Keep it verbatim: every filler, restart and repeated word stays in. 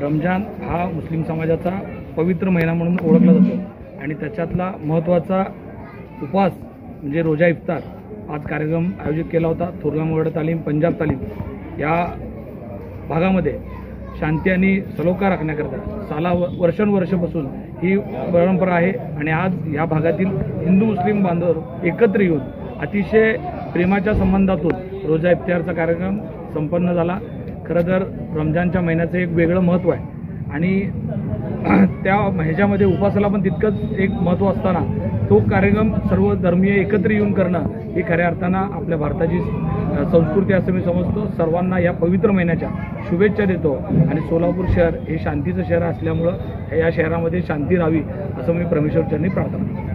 रमजान हा मुस्लिम समाजाचा पवित्र महिना म्हणून ओळखला जातो आणि त्याच्यातला महत्त्वाचा उपवास म्हणजे रोजा इफ्तार आज कार्यक्रम आयोजित केला होता. थोरला मोरड तालीम पंजाब तालीम या भागामध्ये शांती आणि सलोखा राखण्याकरता साला वर्षानुवर्षापासून ही परंपरा आहे आणि आज या भागातील हिंदू मुस्लिम बांधव एकत्र येऊन अतिशय प्रेमाच्या संबंधातून रोजा इफ्तारचा कार्यक्रम संपन्न झाला. खरं तर रमजानच्या महिन्याचं एक वेगळं महत्त्व आहे आणि त्या ह्याच्यामध्ये उपासाला पण तितकंच एक महत्त्व असताना तो कार्यक्रम सर्व धर्मीय एकत्र येऊन करणं ही खऱ्या अर्थानं आपल्या भारताची संस्कृती असं मी समजतो. सर्वांना या पवित्र महिन्याच्या शुभेच्छा देतो आणि सोलापूर शहर हे शांतीचं शहर असल्यामुळं या शहरामध्ये शांती राहावी असं मी परमेश्वरचरणी प्रार्थना करतो.